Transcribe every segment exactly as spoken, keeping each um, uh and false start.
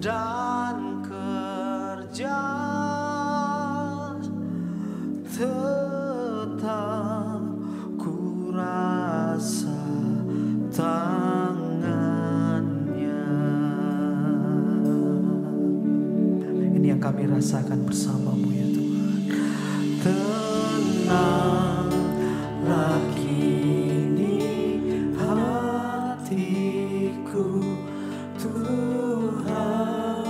dan kerja, tetap ku rasa tangannya. Ini yang kami rasakan bersamamu ya Tuhan. Tenanglah kini hatiku, Tuhan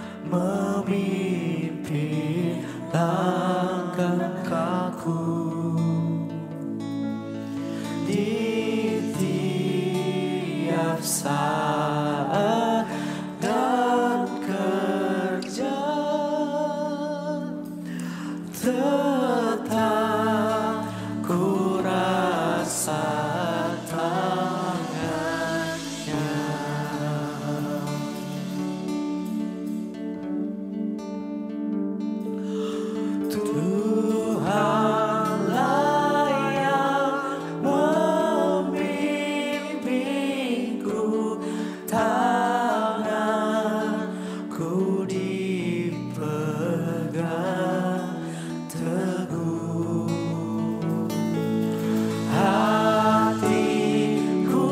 memimpin langkahku di tiap saat dan kerja, tetap ku rasa tangannya. Tuhanlah yang membimbingku, tanganku dipegang teguh, hatiku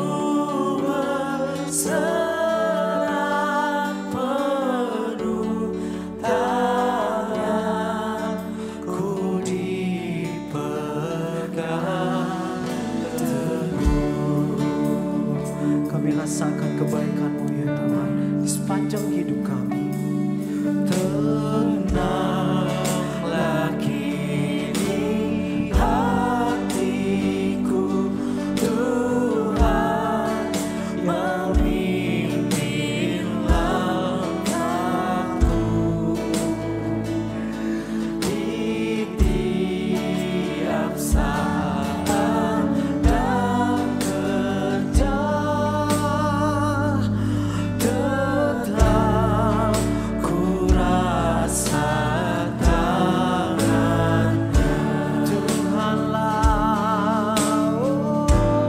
berserah penuh, tanganku dipegang teguh. Kami rasakan kebaikan-Mu ya Tuhan di sepanjang hidup kami. Tenanglah kini hatiku, Tuhan memimpin langkahku di tiap saat dan kerja, tetap ku rasa tangannya. Tuhanlah, oh,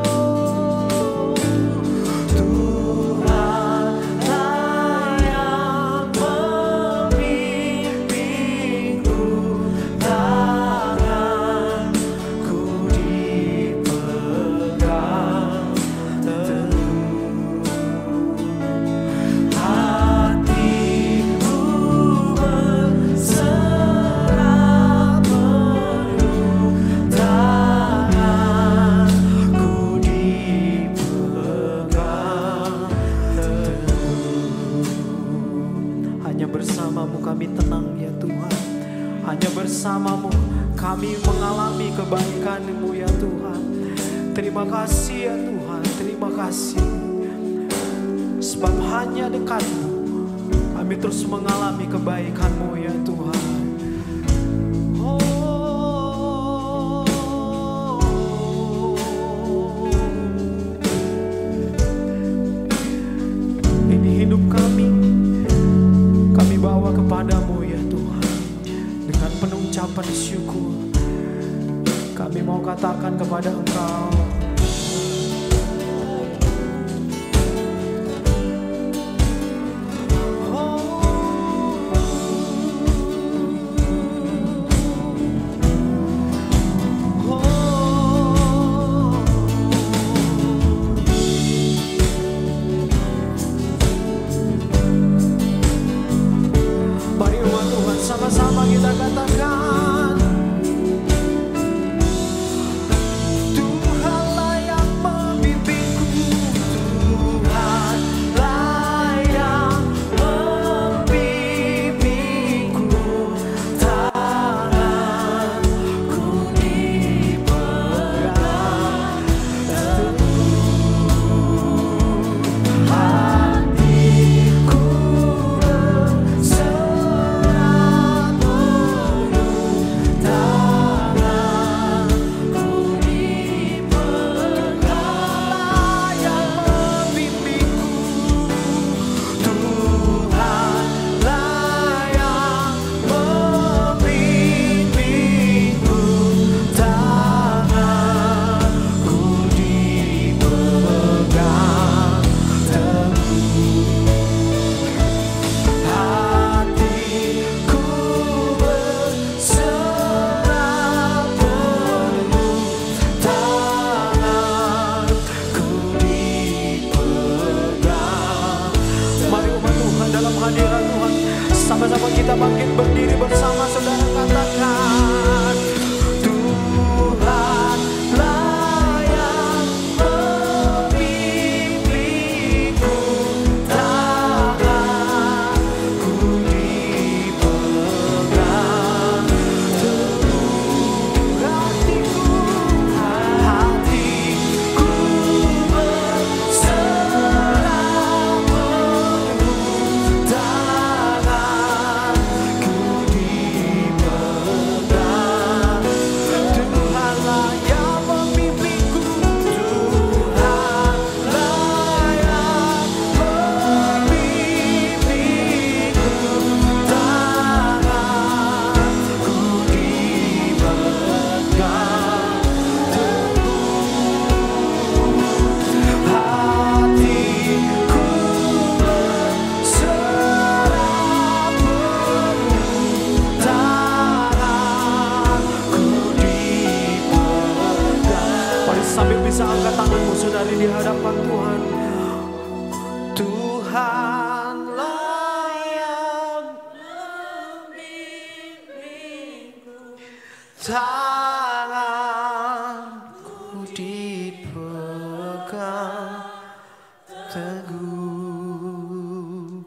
Tuhanlah yang membimbingku, tanganku dipegang teguh, hatiku berserah penuh, tanganku dipegang teguh. Hanya bersama-Mu kami tenang ya Tuhan. Hanya bersama-Mu kami mengalami kebaikan-Mu ya Tuhan. Terima kasih ya Tuhan, terima kasih. Sebab hanya dekat-Mu kami terus mengalami kebaikan-Mu ya Tuhan. Oh, ini hidup kami, kami bawa kepada-Mu ya Tuhan. Dengan penuh ucapan syukur, kami mau katakan kepada Engkau, mari umat Tuhan sama-sama kita katakan, Tuhanlah yang membimbingku, Tuhanlah yang membimbingku, tanganku dipegang teguh, hatiku berserah penuh, hadirat Tuhan. Sama-sama kita bangkit berdiri bersama, saudara katakan, Tuhan layak memimpinku, tanganku dipegang teguh, hatiku, hatiku berserah penuh, tanganku dipegang. Tuhan layak memimpinku, Tuhan layak memimpinku, tanganku dipegang teguh, hatiku berserah penuh, tanganku dipegang. Mari sambil bisa angkat tanganmu saudari di hadapan Tuhan. Tuhan layak memimpinku, tanganku dipegang teguh,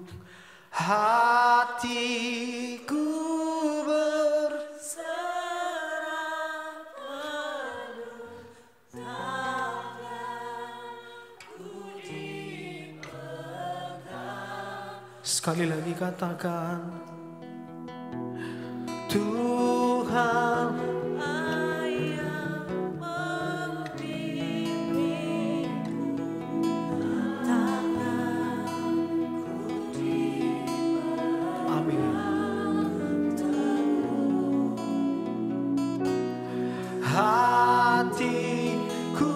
hatiku berserah penuh, tanganku dipegang. Sekali lagi katakan, Tuhan layak memimpinku, tanganku dipegang. Amin. Hatiku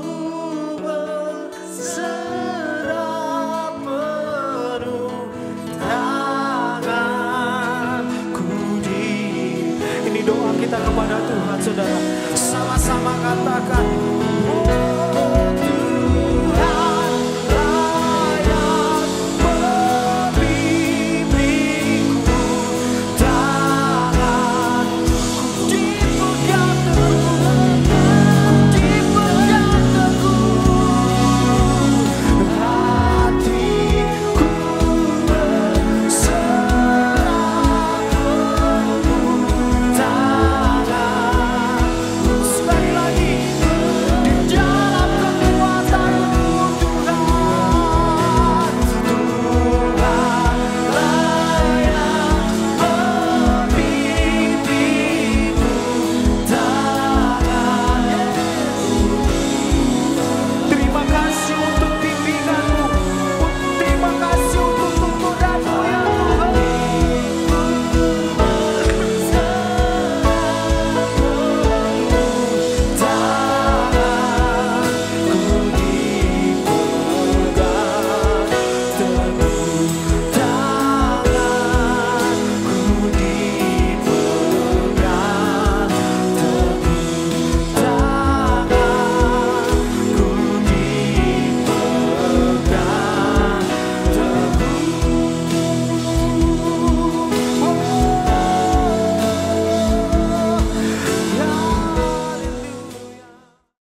berserah penuh, tanganku di. Ini doa kita kepada Tuhan, saudara. Sama-sama katakan,